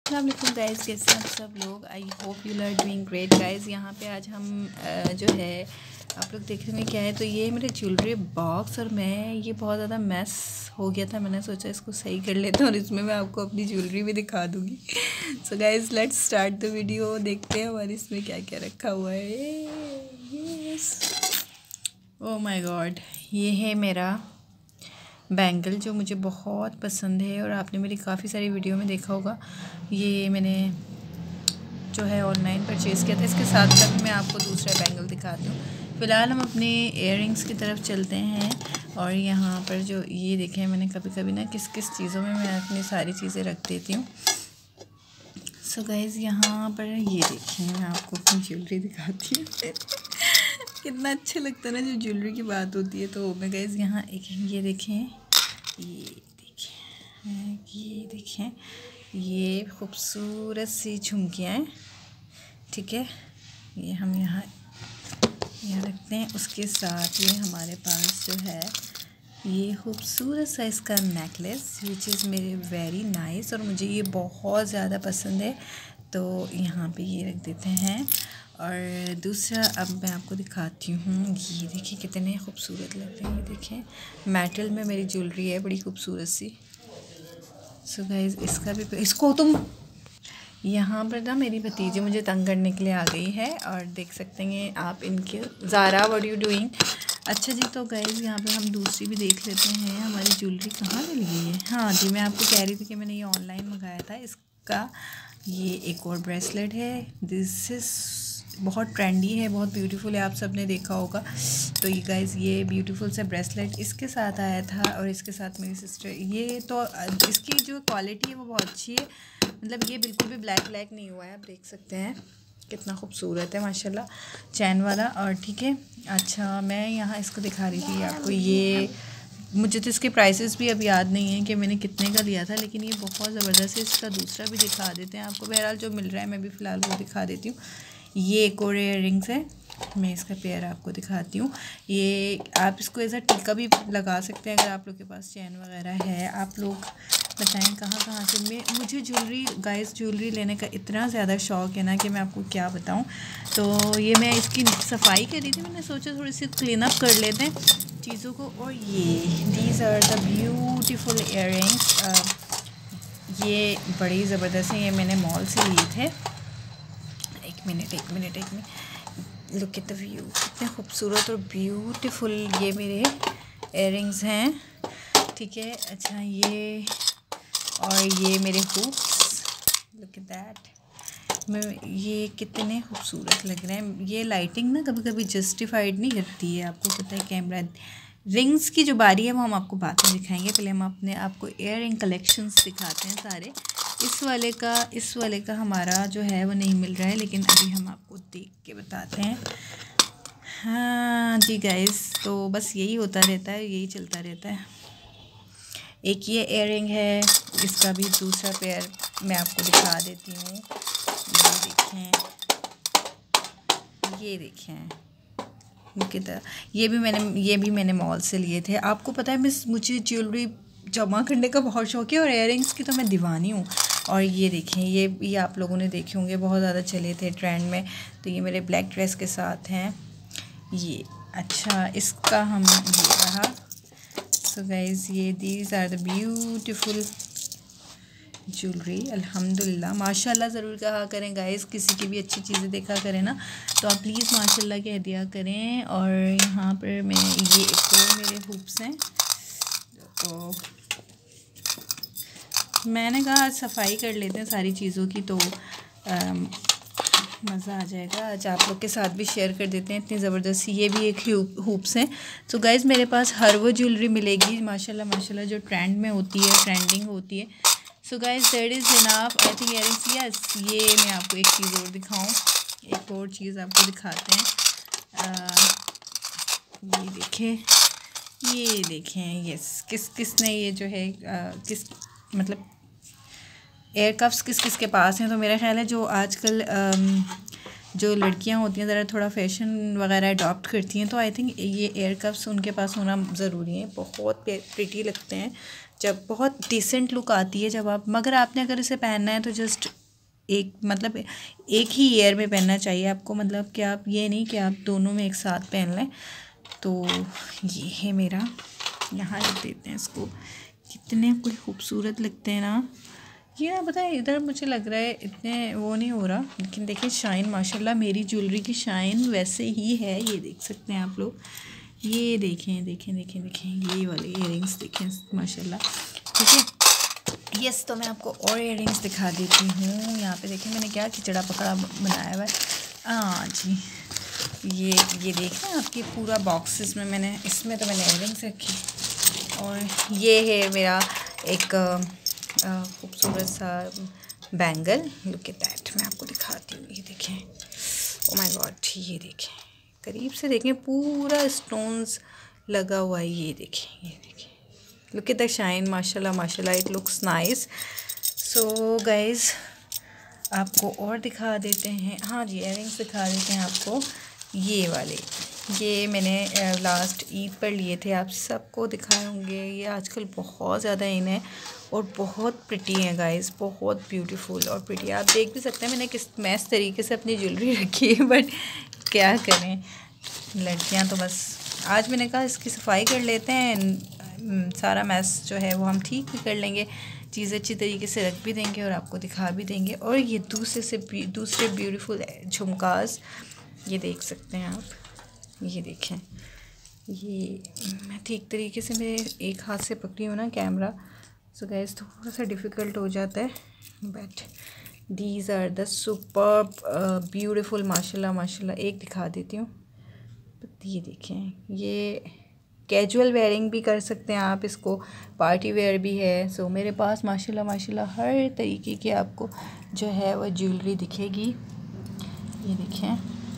अस्सलाम वालेकुम गाइज़, कैसे हैं आप सब लोग। I hope you are doing great guys. यहाँ पे आज हम जो है आप लोग देख रहे हैं क्या है, तो ये मेरे ज्वेलरी बॉक्स और मैं ये बहुत ज़्यादा मैस हो गया था। मैंने सोचा इसको सही कर लेते हैं और इसमें मैं आपको अपनी ज्वेलरी भी दिखा दूँगी। So guys let's start the video. देखते हैं हमारे इसमें क्या क्या रखा हुआ है। ओह माय गॉड, ये है मेरा बैंगल जो मुझे बहुत पसंद है और आपने मेरी काफ़ी सारी वीडियो में देखा होगा। ये मैंने जो है ऑनलाइन परचेज़ किया था। इसके साथ साथ मैं आपको दूसरा बैंगल दिखाती हूँ। फ़िलहाल हम अपने इयररिंग्स की तरफ चलते हैं। और यहाँ पर जो ये देखें, मैंने कभी कभी ना किस किस चीज़ों में मैं अपनी सारी चीज़ें रख देती हूँ। सो गाइज़ यहाँ पर ये देखें, मैं आपको अपनी ज्वेलरी दिखाती हूँ। कितना अच्छा लगता है ना जब ज्वेलरी की बात होती है। तो मैं गाइज़ यहाँ एक ये देखें, ये खूबसूरत सी झुमकियाँ हैं, ठीक है। ये हम यहाँ रखते हैं। उसके साथ ये हमारे पास जो है ये खूबसूरत सा इसका नेकलेस विच इज़ मेरे वेरी नाइस और मुझे ये बहुत ज़्यादा पसंद है। तो यहाँ पे ये रख देते हैं। और दूसरा अब मैं आपको दिखाती हूँ। ये देखिए कितने खूबसूरत लगते हैं। ये देखें, मेटल में मेरी ज्वेलरी है, बड़ी खूबसूरत सी। सो गाइस इसका भी इसको तुम यहाँ पर ना मेरी भतीजी मुझे तंग करने के लिए आ गई है और देख सकते हैं आप इनके। Zara what you doing. अच्छा जी, तो गाइस यहाँ पे हम दूसरी भी देख लेते हैं। हमारी ज्वेलरी कहाँ मिल गई है। हाँ जी, मैं आपको कह रही थी कि मैंने ये ऑनलाइन मंगाया था। इसका ये एक और ब्रेसलेट है। दिस इज़ बहुत ट्रेंडी है, बहुत ब्यूटीफुल है, आप सब ने देखा होगा। तो ये गाइस ये ब्यूटीफुल सा ब्रेसलेट इसके साथ आया था और इसके साथ मेरी सिस्टर। ये तो इसकी जो क्वालिटी है वो बहुत अच्छी है, मतलब ये बिल्कुल भी ब्लैक नहीं हुआ है। आप देख सकते हैं कितना खूबसूरत है माशाल्लाह, चैन वाला। और ठीक है, अच्छा मैं यहाँ इसको दिखा रही थी आपको। ये मुझे तो इसके प्राइसेस भी अब याद नहीं है कि मैंने कितने का लिया था, लेकिन ये बहुत ज़बरदस्त है। इसका दूसरा भी दिखा देते हैं आपको। बहरहाल जो मिल रहा है मैं भी फ़िलहाल वो दिखा देती हूँ। ये एक और इयररिंग्स है, मैं इसका पेयर आपको दिखाती हूँ। ये आप इसको एज अ टीका भी लगा सकते हैं अगर आप लोग के पास चैन वगैरह है। आप लोग बताएं कहाँ से। मुझे ज्वेलरी लेने का इतना ज़्यादा शौक़ है ना कि मैं आपको क्या बताऊँ। तो ये मैं इसकी सफाई कर रही थी, मैंने सोचा थोड़ी सी क्लीन अप कर लेते हैं चीज़ों को। और ये these are the beautiful earrings. ये बड़ी ज़बरदस्त है, ये मैंने मॉल से लिए थे। एक minute look at the view, कितने खूबसूरत और ब्यूटीफुल ये मेरे इयररिंग्स हैं, ठीक है। अच्छा ये और ये मेरे हुप्स, लुक एट दैट। ये कितने खूबसूरत लग रहे हैं। ये लाइटिंग ना कभी कभी जस्टिफाइड नहीं करती है, आपको पता है। कैमरा रिंग्स की जो बारी है वो हम आपको बाद में दिखाएंगे। पहले हम आपको इयररिंग कलेक्शंस दिखाते हैं सारे। इस वाले का हमारा जो है वो नहीं मिल रहा है, लेकिन अभी हम आपको देख के बताते हैं। हाँ जी गाइस, तो बस यही होता रहता है, यही चलता रहता है। एक ये इयररिंग है, इसका भी दूसरा पेयर मैं आपको दिखा देती हूँ। ये देखें कितना। ये भी मैंने मॉल से लिए थे। आपको पता है मुझे ज्वेलरी जमा करने का बहुत शौक़ है और इयररिंग्स की तो मैं दीवानी हूँ। और ये देखें, ये आप लोगों ने देखे होंगे, बहुत ज़्यादा चले थे ट्रेंड में। तो ये मेरे ब्लैक ड्रेस के साथ हैं ये। अच्छा इसका हम ये रहा। सो गाइस ये these are the beautiful jewellery. अल्हम्दुलिल्लाह, माशाल्लाह ज़रूर कहा करें गाइस। किसी की भी अच्छी चीज़ें देखा करें ना तो आप प्लीज़ माशाल्लाह कह दिया करें। और यहाँ पर मैं ये एक और मेरे हुप्स हैं, तो मैंने कहा आज सफाई कर लेते हैं सारी चीज़ों की, तो मज़ा आ जाएगा। आज आप लोग के साथ भी शेयर कर देते हैं, इतनी ज़बरदस्त। ये भी एक हुप्स हैं। तो गाइज़ मेरे पास हर वो ज्वेलरी मिलेगी माशाल्लाह जो ट्रेंड में होती है, ट्रेंडिंग होती है। So guys that is enough I think earrings. Yes, ये मैं आपको एक चीज़ और दिखाऊँ, एक और चीज़ आपको दिखाते हैं। ये देखें यस, किसने ये जो है मतलब एयर कफ्स किस के पास हैं। तो मेरा ख़्याल है जो आजकल जो लड़कियां होती हैं ज़रा थोड़ा फैशन वगैरह अडॉप्ट करती हैं, तो आई थिंक ये एयर कफ्स उनके पास होना ज़रूरी है। बहुत प्रिटी लगते हैं, जब बहुत डिसेंट लुक आती है जब आप। मगर आपने अगर इसे पहनना है तो जस्ट एक मतलब एक ही ईयर में पहनना चाहिए आपको, मतलब कि आप ये नहीं कि आप दोनों में एक साथ पहन लें। तो ये है मेरा, यहाँ रख देते हैं इसको। कितने कोई खूबसूरत लगते हैं ना ये ना, पता है इधर मुझे लग रहा है इतने वो नहीं हो रहा, लेकिन देखिए शाइन माशाल्लाह मेरी ज्वेलरी की शाइन वैसे ही है। ये देख सकते हैं आप लोग, ये देखें देखें देखें देखें, ये वाले इयररिंग्स देखें माशाल्लाह। ठीक है, यस। तो मैं आपको और इयररिंग्स दिखा देती हूँ। यहाँ पे देखें मैंने क्या खिचड़ा पकड़ा बनाया हुआ है। हाँ जी, ये देखें आपकी पूरा बॉक्सेस में मैंने, इसमें तो मैंने इयररिंग्स रखी। और ये है मेरा एक खूबसूरत सा बैंगल, लुक एट दैट। मैं आपको दिखाती हूँ, ये देखें, ओ माय गॉड, ये देखें करीब से देखें, पूरा स्टोन्स लगा हुआ है। ये देखें, ये देखें, लुक एट द शाइन माशाल्लाह माशाल्लाह, it looks nice. So guys आपको और दिखा देते हैं, हाँ जी इयररिंग्स दिखा देते हैं आपको। ये वाले, ये मैंने लास्ट ईद पर लिए थे, आप सबको दिखाए होंगे। ये आजकल बहुत ज़्यादा इन है और बहुत प्रिटी हैं गाइस, बहुत ब्यूटीफुल और प्रिटी। आप देख भी सकते हैं मैंने किस मैस तरीके से अपनी ज्वेलरी रखी है, बट क्या करें लड़कियां तो बस। आज मैंने कहा इसकी सफाई कर लेते हैं, सारा मैस जो है वो हम ठीक भी कर लेंगे, चीज़ अच्छी तरीके से रख भी देंगे और आपको दिखा भी देंगे। और ये दूसरे ब्यूटीफुल झुमकास, ये देख सकते हैं आप, ये देखें, ये मैं ठीक तरीके से मेरे एक हाथ से पकड़ी हूँ ना कैमरा, सो गाइस थोड़ा सा डिफ़िकल्ट हो जाता है, but these are the superb beautiful माशाल्लाह माशाल्लाह। एक दिखा देती हूँ, ये देखें, ये कैजुअल वेयरिंग भी कर सकते हैं आप इसको, पार्टी वेयर भी है। सो मेरे पास माशाल्लाह माशाल्लाह हर तरीके की आपको जो है वो ज्वेलरी दिखेगी। ये देखें,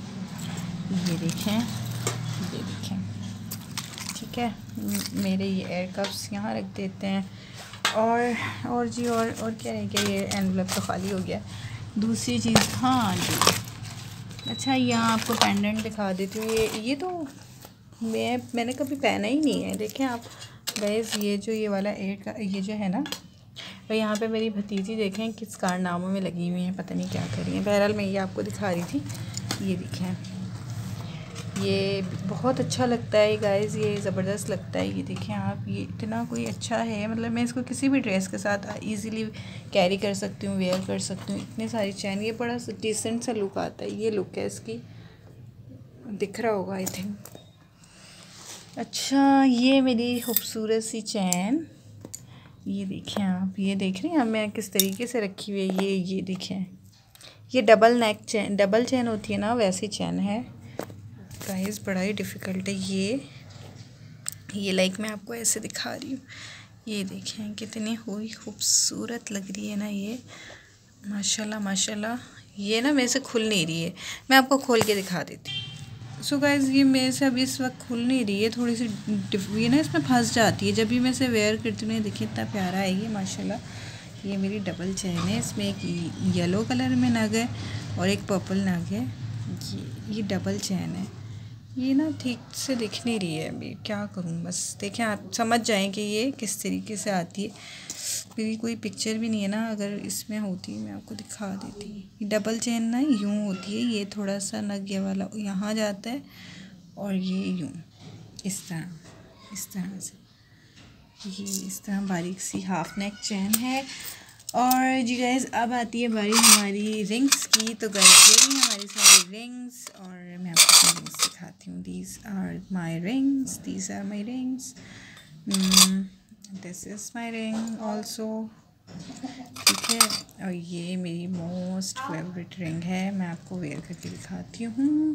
ये देखें, ये देखें, ठीक है। मेरे ये एयर कप्स यहाँ रख देते हैं। और जी और क्या है, क्या ये एनवलप तो खाली हो गया। दूसरी चीज़, हाँ जी, अच्छा यहाँ आपको पेंडेंट दिखा देती हूँ। ये तो मैंने कभी पहना ही नहीं है। देखें आप गाइस, ये वाला एयर का ये जो है ना, और यहाँ पे मेरी भतीजी देखें किस कारनामों में लगी हुई हैं, पता नहीं क्या कर रही हैं। बहरहाल मैं ये आपको दिखा रही थी। ये देखें, ये बहुत अच्छा लगता है गाइस, ये ज़बरदस्त लगता है। ये देखें आप, ये इतना कोई अच्छा है, मतलब मैं इसको किसी भी ड्रेस के साथ इजीली कैरी कर सकती हूँ, वेयर कर सकती हूँ। इतनी सारी चैन, ये बड़ा डिसेंट सा लुक आता है। ये लुक है इसकी, दिख रहा होगा आई थिंक। अच्छा, ये मेरी खूबसूरत सी चैन, ये देखें आप, ये देख रही हैं मैं किस तरीके से रखी हुई है। ये देखें, ये डबल नेक चैन, डबल चैन होती है ना, वैसी चैन है गाइस। बड़ा ही डिफ़िकल्ट है ये लाइक मैं आपको ऐसे दिखा रही हूँ। ये देखें कितनी हुई खूबसूरत लग रही है ना ये, माशाल्लाह माशाल्लाह। ये ना मेरे से खुल नहीं रही है, मैं आपको खोल के दिखा देती हूँ। सो गाइस, ये मेरे से अभी इस वक्त खुल नहीं रही है, थोड़ी सी ये ना इसमें फंस जाती है जब भी मैं इसे वेयर करती हूँ। देखिए इतना प्यारा है ये माशाल्लाह। ये मेरी डबल चैन है, इसमें एक येलो कलर में नग है और एक पर्पल नग है। ये डबल चैन है। ये ना ठीक से दिख नहीं रही है अभी, क्या करूँ, बस देखें आप समझ जाएं कि ये किस तरीके से आती है। मेरी कोई पिक्चर भी नहीं है ना, अगर इसमें होती मैं आपको दिखा देती। ये डबल चेन ना यूँ होती है, ये थोड़ा सा नग ये वाला यहाँ जाता है और ये यूँ इस तरह से, ये इस तरह बारीक सी हाफ नेक चैन है। और जी गाइस, अब आती है बारी हमारी रिंग्स की। तो गाइस ये रही हमारी सारी रिंग्स और मैं आपको अपनी रिंग्स दिखाती हूँ। These are my rings, this is my ring also, ठीक है। और ये मेरी मोस्ट फेवरेट रिंग है, मैं आपको वेयर करके दिखाती हूँ।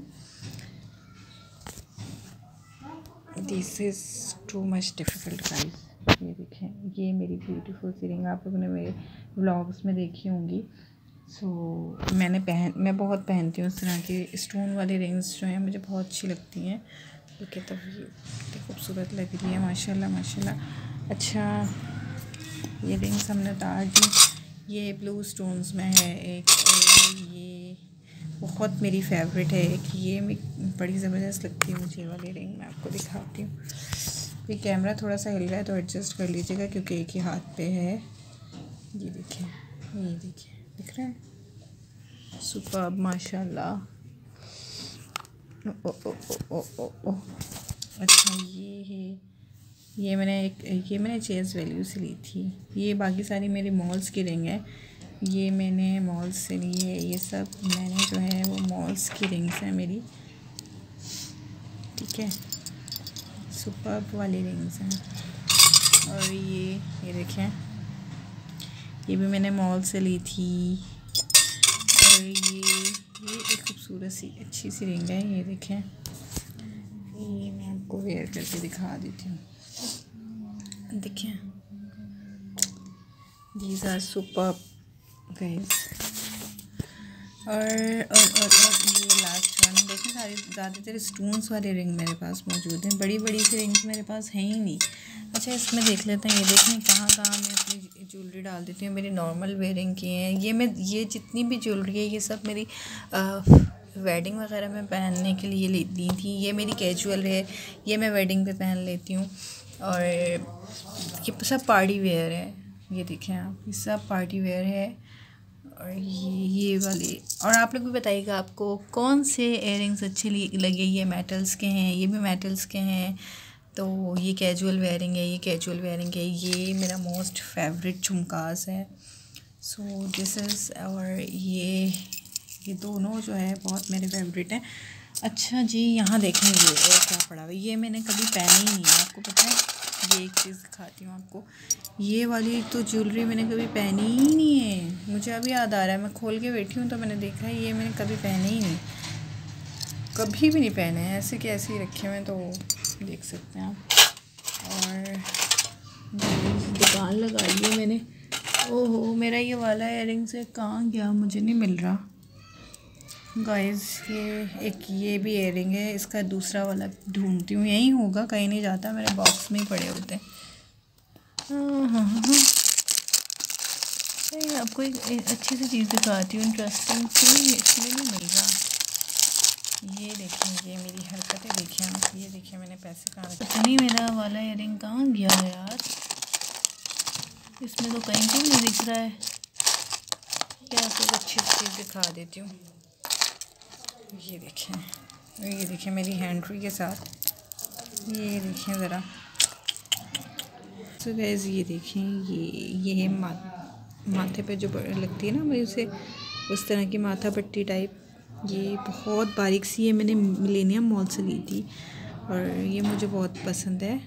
This is too much difficult guys. ये देखें, ये मेरी ब्यूटीफुल सी रिंग आप लोगों ने मेरे व्लॉग्स में देखी होंगी। सो मैं बहुत पहनती हूँ इस तरह की स्टोन वाली रिंग्स जो हैं, मुझे बहुत अच्छी लगती हैं। क्योंकि तब ये कितनी खूबसूरत लग रही है माशाल्लाह माशाल्लाह। अच्छा, ये रिंग्स हमने उतार दी। ये ब्लू स्टोन्स में है एक, और ये बहुत मेरी फेवरेट है एक, ये बड़ी ज़बरदस्त लगती है मुझे वाली रिंग। मैं आपको दिखाती हूँ। ये कैमरा थोड़ा सा हिल रहा है तो एडजस्ट कर लीजिएगा क्योंकि एक ही हाथ पे है। ये देखिए, दिख रहा है। सुपर्ब माशाल्लाह। ओ ओ ओ ओ ओ अच्छा ये मैंने चेयर्स वैल्यू से ली थी। ये बाकी सारी मेरी मॉल्स की रिंग है, ये मैंने मॉल्स से ली है। ये सब मैंने जो है वो मॉल्स की रिंग्स हैं मेरी, ठीक है, सुपर्ब वाली रिंग्स हैं। और ये देखें, ये भी मैंने मॉल से ली थी। और ये एक खूबसूरत सी अच्छी सी रिंग है, ये देखें, ये मैं आपको वेयर करके दिखा देती हूँ। देखें, दीज आर सुपर्ब गाइस। और ये लास्ट वन देखें, सारी ज़्यादातर स्टोन्स वाले रिंग मेरे पास मौजूद हैं, बड़ी बड़ी सी रिंग्स मेरे पास हैं ही नहीं। अच्छा, इसमें देख लेते हैं, ये देखें कहाँ कहाँ मैं अपनी ज्वेलरी डाल देती हूँ। मेरी नॉर्मल वेयरिंग की हैं ये जितनी भी ज्वेलरी है ये सब मेरी वेडिंग वगैरह में पहनने के लिए ली थी। ये मेरी कैजुअल है, ये मैं वेडिंग पे पहन लेती हूँ। और ये सब पार्टी वेयर है, ये देखें आप, ये सब पार्टी वेयर है। और ये वाली, और आप लोग भी बताइएगा आपको कौन से इयररिंग्स अच्छे लगे। ये मेटल्स के हैं, ये भी मेटल्स के हैं। तो ये कैजुअल वेयरिंग है, ये कैजुअल वेयरिंग है। ये मेरा मोस्ट फेवरेट झुमकास है। सो दिस इज़, और ये दोनों जो है बहुत मेरे फेवरेट हैं। अच्छा जी, यहाँ देखें ये और क्या पड़ा हुआ है। ये मैंने कभी पहनी ही नहीं है, आपको पता है। ये एक चीज़ दिखाती हूँ आपको, ये वाली तो ज्वेलरी मैंने कभी पहनी ही नहीं है। मुझे अभी याद आ रहा है, मैं खोल के बैठी हूँ तो मैंने देखा है, ये मैंने कभी पहने ही नहीं, कभी भी नहीं पहने हैं। ऐसे के ऐसे ही रखे हुए, तो देख सकते हैं आप। और दुकान लगाई है मैंने। ओहो, मेरा ये वाला इयररिंग्स है, कहाँ गया, मुझे नहीं मिल रहा गाइस। ये भी इयररिंग है, इसका दूसरा वाला ढूंढती हूँ, यहीं होगा, कहीं नहीं जाता, मेरे बॉक्स में ही पड़े होते हैं। आपको एक अच्छी सी चीज़ दिखाती हूँ, इंटरेस्टिंग सी, इसलिए नहीं मिल रहा। ये देखें, ये मेरी हरकतें देखें आप, ये देखें मैंने पैसे कहाँ रखे। पता नहीं मेरा वाला इयररिंग कहाँ गया है यार, इसमें तो कहीं भी नहीं दिख रहा है। क्या आपको अच्छी चीज़ दिखा देती हूँ, ये देखें मेरी हैंड्री के साथ, ये देखें ज़रा। सो गाइस, ये देखें, ये माथे पे जो लगती है ना मुझे, उसे उस तरह की माथा पट्टी टाइप, ये बहुत बारीक सी है, मैंने मिलेनियम मॉल से ली थी और ये मुझे बहुत पसंद है।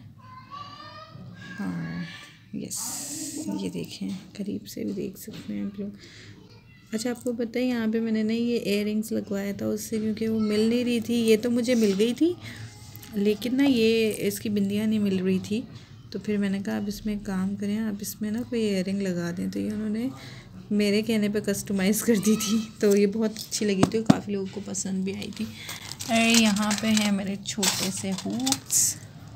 हाँ यस, ये देखें, करीब से भी देख सकते हैं आप लोग। अच्छा, आपको पता है यहाँ पे मैंने ना ये इयररिंग्स लगवाया था उससे, क्योंकि वो मिल नहीं रही थी। ये तो मुझे मिल गई थी, लेकिन ना ये इसकी बिंदियाँ नहीं मिल रही थी। तो फिर मैंने कहा अब इसमें काम करें, आप इसमें ना कोई इयररिंग लगा दें। तो ये उन्होंने मेरे कहने पे कस्टमाइज़ कर दी थी, तो ये बहुत अच्छी लगी थी और काफ़ी लोगों को पसंद भी आई थी। अरे यहाँ पे हैं मेरे छोटे से हूप्स।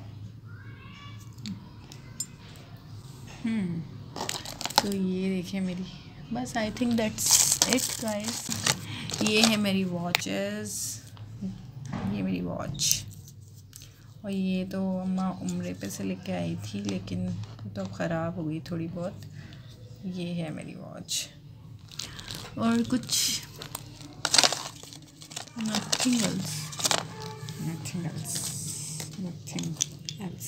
तो ये देखें मेरी, बस I think that's it guys. ये है मेरी वॉचेस, ये मेरी वॉच, और ये तो अम्मा उम्रे पे से लेके आई थी, लेकिन तो ख़राब हो गई थोड़ी बहुत। ये है मेरी वॉच, और कुछ nothing else.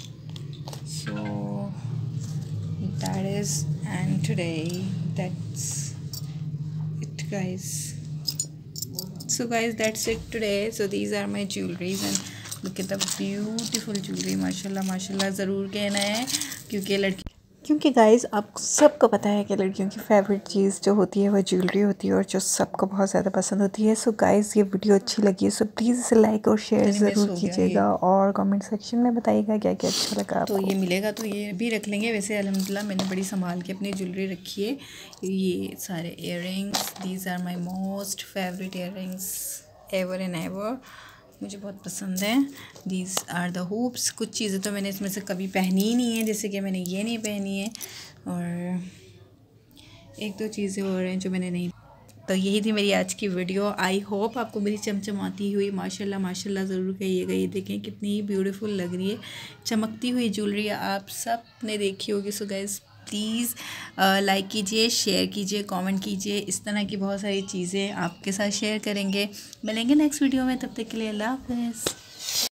So that is, and today that's it guys. So guys, that's it today. So these are my jewelries and look at the beautiful jewelry. माशाल्लाह माशाल्लाह ज़रूर कहना है, क्योंकि गाइज़ आप सबको पता है कि लड़कियों की फेवरेट चीज़ जो होती है वो ज्वेलरी होती है, और जो सबको बहुत ज़्यादा पसंद होती है। सो गाइज़, ये वीडियो अच्छी लगी है, सो प्लीज़ इसे लाइक और शेयर ज़रूर कीजिएगा, और कमेंट सेक्शन में बताइएगा क्या क्या अच्छा लगा आपको। तो ये मिलेगा तो ये भी रख लेंगे। वैसे अल्हम्दुलिल्लाह मैंने बड़ी संभाल के अपनी ज्वेलरी रखी है। ये सारे earrings, these are my most favourite earrings ever and ever, मुझे बहुत पसंद है। These are the hoops. कुछ चीज़ें तो मैंने इसमें से कभी पहनी ही नहीं है, जैसे कि मैंने ये नहीं पहनी है, और एक दो चीज़ें और हैं जो मैंने नहीं। तो यही थी मेरी आज की वीडियो। आई होप आपको मेरी चमचमाती हुई माशाल्लाह माशाल्लाह ज़रूर कहिएगा। ये देखें कितनी ब्यूटीफुल लग रही है, चमकती हुई ज्वेलरी आप सब ने देखी होगी। सो गाइस प्लीज़ लाइक कीजिए, शेयर कीजिए, कमेंट कीजिए। इस तरह की बहुत सारी चीज़ें आपके साथ शेयर करेंगे। मिलेंगे नेक्स्ट वीडियो में, तब तक के लिए अल्लाह हाफ़िज़।